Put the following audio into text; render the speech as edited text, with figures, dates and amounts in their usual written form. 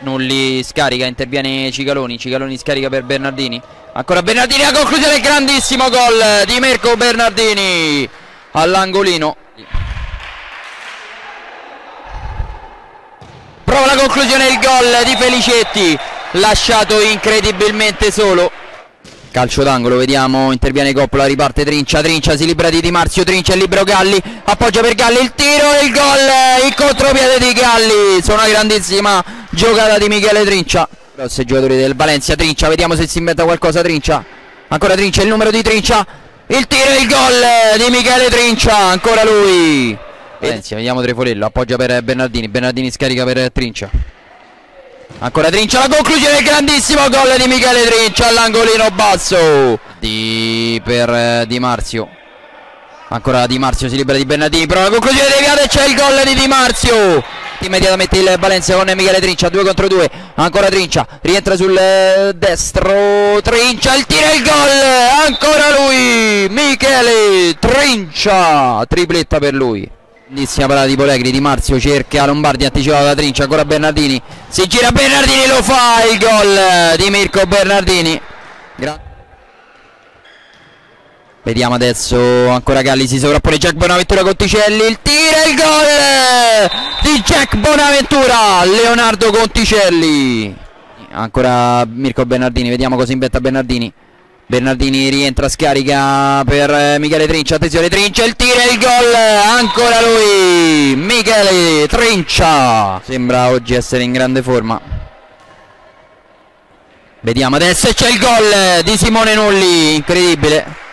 Nulli scarica, interviene Cicaloni, Cicaloni scarica per Bernardini, ancora Bernardini, la conclusione del grandissimo gol di Mirko Bernardini all'angolino. Prova la conclusione del gol di Felicetti, lasciato incredibilmente solo. Calcio d'angolo, vediamo, interviene Coppola, riparte Trincia, Trincia si libera di Di Marzio, Trincia è libero Galli, appoggia per Galli, il tiro e il gol, il contropiede di Galli, su una grandissima giocata di Michele Trincia. Grossi giocatori del Valencia, Trincia, vediamo se si inventa qualcosa Trincia, ancora Trincia, il numero di Trincia, il tiro e il gol di Michele Trincia, ancora lui. Valencia, vediamo Trefolello, appoggia per Bernardini, Bernardini scarica per Trincia. Ancora Trincia, la conclusione del grandissimo gol di Michele Trincia all'angolino basso per Di Marzio. Ancora Di Marzio si libera di Bernardini, però la conclusione deviata e c'è il gol di Di Marzio. Immediatamente il Valencia con Michele Trincia, 2 contro 2. Ancora Trincia, rientra sul destro, Trincia, il tiro e il gol. Ancora lui, Michele Trincia, tripletta per lui. Grandissima parata di Polegri, Di Marzio cerca Lombardi, anticipato da Trincia, ancora Bernardini, si gira Bernardini, lo fa il gol di Mirko Bernardini. Vediamo adesso, ancora Galli, si sovrappone Jack Bonaventura Conticelli, il tiro e il gol di Jack Bonaventura, Leonardo Conticelli. Ancora Mirko Bernardini, vediamo cosa inventa Bernardini. Bernardini rientra, scarica per Michele Trincia, attenzione Trincia, il tiro e il gol, ancora lui, Michele Trincia. Sembra oggi essere in grande forma. Vediamo adesso, c'è il gol di Simone Nulli, incredibile.